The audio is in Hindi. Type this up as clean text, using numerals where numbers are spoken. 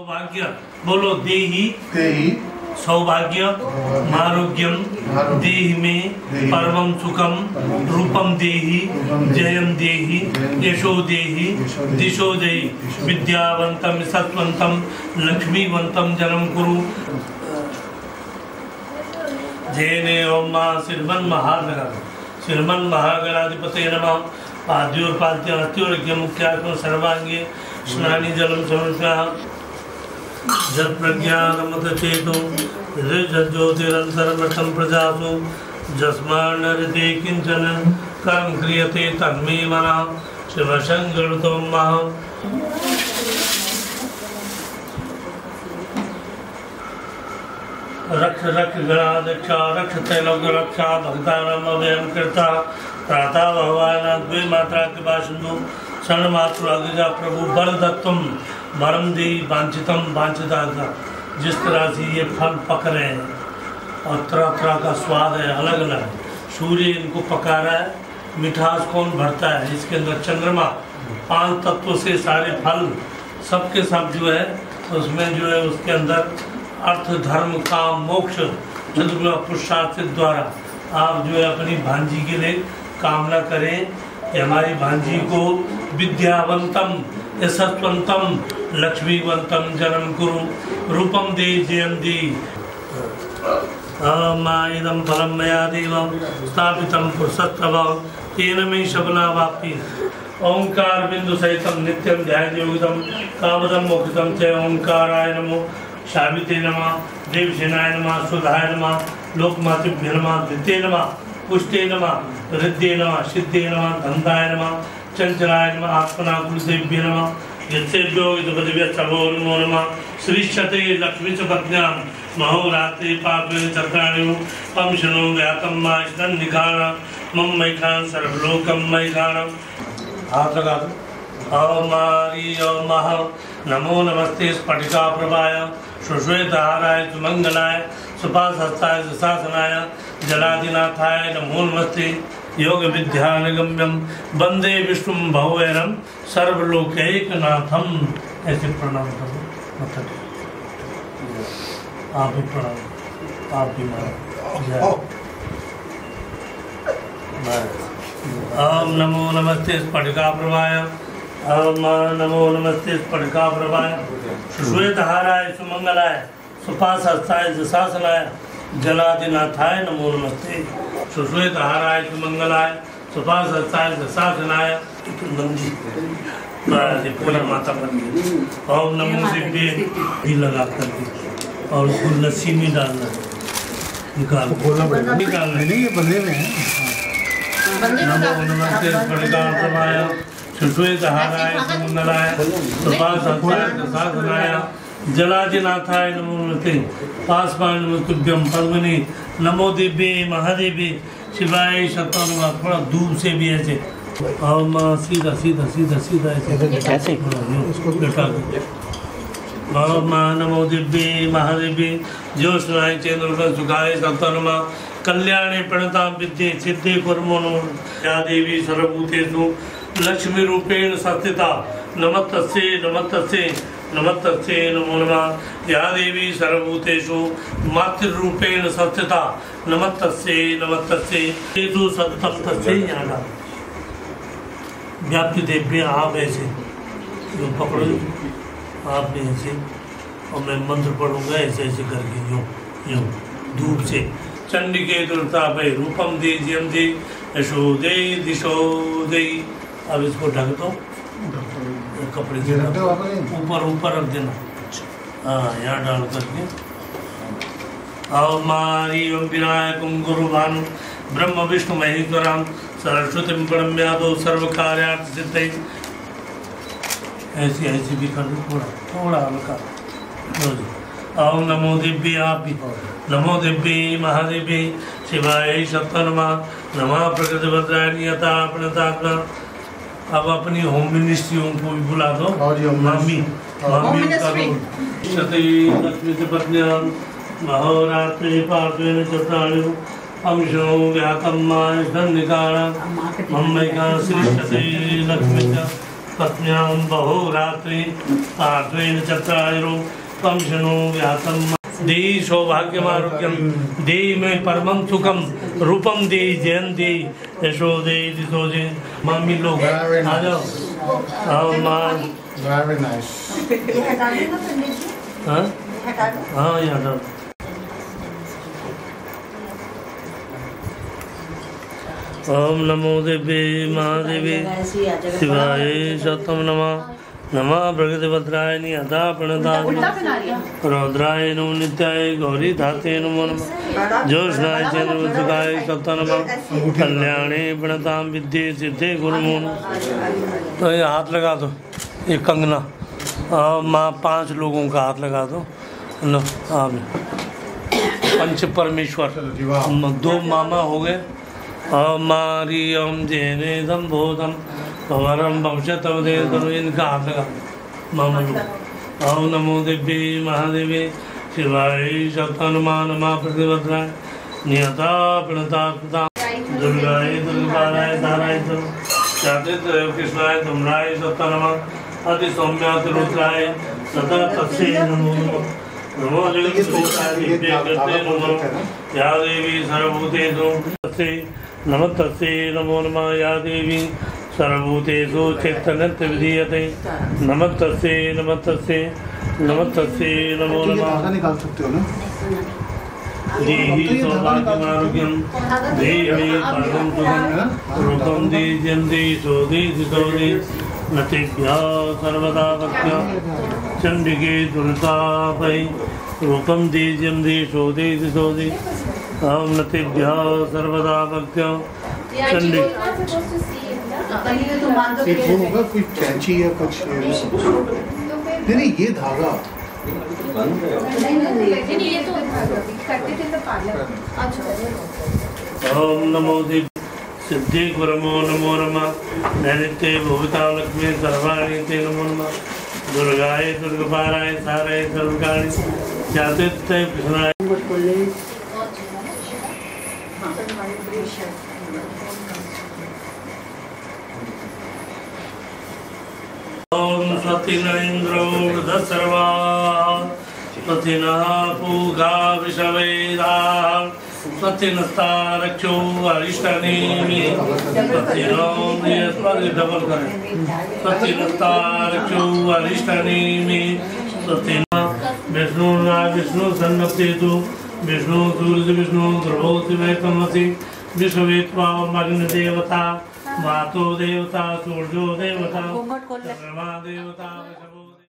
सौभाग्य बोलो देहि सौभाग्य आरोग्यम देहि में परमं सुखम रूपम देहि जयम देहि यशो देहि दिशो देहि विद्यावंतम सत्वंतम लक्ष्मीवंतम जन्म कुरु जयने ओम मां श्रीमन महागणाधिपतये नमः। पाद्योर्पाद्य मुख्यात्म सर्वांगे स्नानि जलम समर्पयामि। जल प्रज्ञानमत चेतो ज्योतिरंतरमठम प्रजासु जस्मान्नरते किंचन कर्म क्रियते तन्मे मना शिवशंकरतो महा। रक्ष रक्ष गणाध्यक्षा रक्ष त्रैलोक्य रक्षा भक्तानाम अभयं कृता प्रातः भगवान द्वे मात्रा कृपा सिंधु क्षण मात्र अग्रजा प्रभु बल दत्तम वरम दे वांछितम वांछिता। जिस तरह से ये फल पक रहे हैं और तरह तरह का स्वाद है, अलग अलग सूर्य इनको पका रहा है, मिठास कौन भरता है इसके अंदर, चंद्रमा 5 तत्वों से सारे फल सबके सब जो है उसमें जो है उसके अंदर अर्थ धर्म काम मोक्ष चतुर्विध पुरुषार्थ द्वारा आप जो है अपनी भांजी के लिए कामना करें कि हमारी भांजी को विद्यावंतम यशस्वंतम लक्ष्मीवंतम जन्म कुरु रूपम दे जयम दी। इदं फलं मया देवं स्थापितं पुरुषस्तवं तेन मे शबना वाप्ति। ओंकार बिंदु सहितं नित्यं ध्यायोगितं कामदं मोक्षितं च ओंकाराय नमो। शाबिते नमः देवसेनाय नमः सुधाय नमः लोकमातृभ्य नमः धृते नमः पुष्टे नमः हृदय नमः सिद्धे नमः धन्धाय नमः चंचलाय नमः आत्मना कुलदेव्य नमः यत्सेभ्यो पदव्य चभो नमो नमः। श्रीशते लक्ष्मी च पत्न्यां महोरात्रि पापेन चक्राणि पंशनो व्यातं माष्टं निखाण मम मैखान सर्वलोकं मैखान। हाथ लगा दो। ओम मः नमो नमस्ते स्फटिका प्रभाय सुश्वेतहाराय सुमंगलाय सुपासहस्ताय सुशासनाय जलादिनाथाय नमो नमस्ते। योग विद्यानगम्यम वंदे विष्णुं भवैरम सर्वलोकैकनाथम। ऐसे प्रणाम करो, आप भी प्रणाम, आप भी मारो। ओम नमो नमस्ते स्फटिका प्रभाय ओम नमो नमस्ते स्फटिका प्रभाय सुश्वेतहाराय सुमंगलाय सुपासहस्ताय सुशासनाय जलादिनाथाय नमो नमस्ते। सुश्वेतहाराय सुमंगलाय सुपासहस्ताय सुशासनाय पूरा माता बन गई। ओम नमो दिव्य घी लगा करके और उसको लस्सी में डालना, निकालना नहीं, ये बंदे में है। नमो नमस्ते स्फटिका प्रभाय सुश्वेतहाराय सुमंगलाय सुपासहस्ताय सुशासनाय जलादिनाथाय नमो नमस्ते। पासपान नमस्तुभ्यं पद्मिनी नमो दिव्ये महादेवी शिवाय शतों नमः। थोड़ा दूर से भी ऐसे ओम सीधा सीधा सीधा सीधा ऐसे उसको बैठा दो। ओम नमो दिव्ये महादेवी ज्योत्स्नाय चंद्रमंडल सुखाय शतों नमः। कल्याणे प्रणतां विद्ये सिद्धे कुर्मो नमः। या देवी सर्वभूतेषु लक्ष्मी रूपेण संस्थिता नमस्तस्यै नमस्तस्यै नमस्तस्यै नमो नमः। या देवी सर्वभूतेषु मातृरूपेण संस्थिता नमस्तस्यै नमस्तस्यै तेषु सत्तं तस्यै। यहाँ व्याप्ति देव्य आप ऐसे जो पकड़ो, आप ऐसे और मैं मंत्र पढ़ूंगा ऐसे ऐसे करके यूँ यूँ धूप से। चंडिके दुर्तापे रूपम दे जयम दे यशो दे दिशो दे। अब इसको ढक दो कपड़े से, ऊपर ऊपर रख देना। हाँ यहाँ डाल करके। ओम विनायकं गुरु भानु ब्रह्म विष्णु महेश्वरं सरस्वतीं प्रणम्यादो सर्व कार्यार्थ सिद्धये। ऐसी ऐसी भी कर दो, थोड़ा थोड़ा हल्का। ओम नमो दिव्य आप भी नमो दिव्ये महादेवी शिवाय शतों नमः। नमः प्रकृति भद्राय नियता प्रणतात्मा। अब अपनी होम मिनिस्ट्रियों को भी बुला दो। मामी मामी लक्ष्मी पत्न्यां महोरात्रि पापेन चक्राणि पंशनो व्यातं माष्टं निखाण मम मैखान श्रीशते लक्ष्मी च पत्न्यां बहुरात्रि पार्श्वेन चत्रायुरो त्वं शृणु व्यासं दे सौभाग्यमारोग्यं दे मे परमं सुखं रूपं दे जयंती यशो दे दिशो दे। मामी लोग आ जाओ। माँ Very nice. हाँ हाँ यहाँ डाल। ओम नमो देवी महादेवी शिवाय सतम नमः नमः प्रगतिभद्राय निहता प्रणताय रौद्राय नो नित्याय गौरी धाते नमो नमः ज्योत्स्नाय चंद्रवंशिकाय सप्ता नमः कल्याणे प्रणताम विद्ये सिद्धे गुरुमो नमः। तो ये हाथ लगा दो, ये कंगना माँ 5 लोगों का हाथ लगा दो। लो आप पंच परमेश्वर 2 मामा हो गए। मारियम जैने संबोधम भवरम भविष्यतम दे इनका हाथ लगा मामा लोग। ओम नमो देवी महादेवी शिवाय सप्तनुमान नमः प्रतिभद्राय नियता प्रणता दुर्गाय दुर्गाराय ताराय चातित्र कृष्णाय धूम्राय सप्तनमः अति सौम्याति रुद्राय सदा तस्यै नमो नमः। नमो जगद्गुरुताय दिव्यकृते नमो या देवी सर्वभूतेषु तस्यै नमः तस्यै नमो नमः या देवी सर्वभूतेषु चैतन्यत्व विधीयते नमः तस्यै नमः तस्यै नमः तस्यै नमो नमः। निकाल सकते हो ना। देहि सौभाग्यमारोग्यं देहि परमं सुखं रूपं दीजन्ति सोदि सोदि नतेभ्यः सर्वदा भक्त्या चण्डिके दुर्तापै रूपं दीजन्ति सोदि सोदि ओम नतेभ्यः सर्वदा भक्त्या चण्डिके। एक वो होगा कोई कैंची या कुछ नहीं ये धागा ओम नमो देवी सिद्धि गुरमो नमो नमः नैनित्ये भूता लक्ष्मी सर्वाणि ते नमो नमः दुर्गाय दुर्गपाराय साराय सर्वकार्य जातित्य कृष्णाय। ओम स्वस्ति न इंद्रो वृद्धसर्वा स्वस्ति नः पूषा विश्ववेदाः स्वस्ति नस्तारक्षो अरिष्टनेमिः स्वस्ति नो बृहस्पतिर्दे डबल करें स्वस्ति नस्तारक्षो अरिष्टनेमिः स्वस्ति न विष्णु सन्नप्तेतु विष्णु सूर्य विष्णु ध्रुवो शिवेतमसि विश्ववेत्वा मग्न देवता मातो देवता सूर्यो देवता चंद्रमा देवता